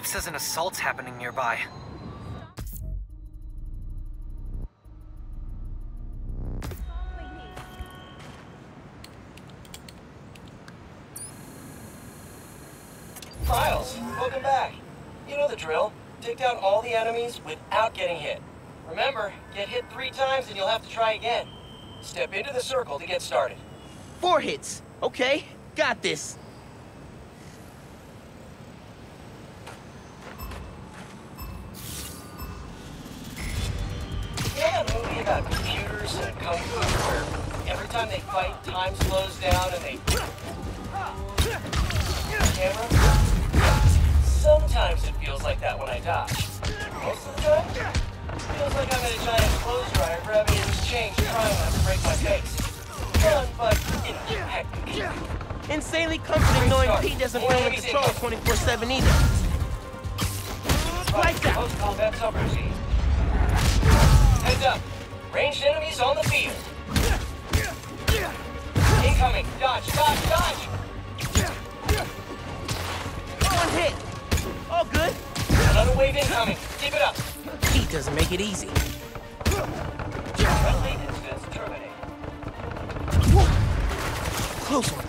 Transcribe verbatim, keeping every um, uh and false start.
map says an assault's happening nearby. Miles, welcome back. You know the drill. Take down all the enemies without getting hit. Remember, get hit three times and you'll have to try again. Step into the circle to get started. Four hits. Okay, got this. You know that movie about computers and kung fu where every time they fight, time slows down and they... Camera? Sometimes it feels like that when I dodge. Most of the time, it feels like I'm in a giant clothes dryer grabbing loose change trying not to break my face. Fun, but ineffective. Insanely comforting knowing Pete doesn't run with control twenty-four seven either. Like that. Close combat subroutine. Heads up. Ranged enemies on the field. Incoming. Dodge, dodge, dodge. One hit. All good. Another wave incoming. Keep it up. Pete doesn't make it easy. Friendly instance terminated. Close one.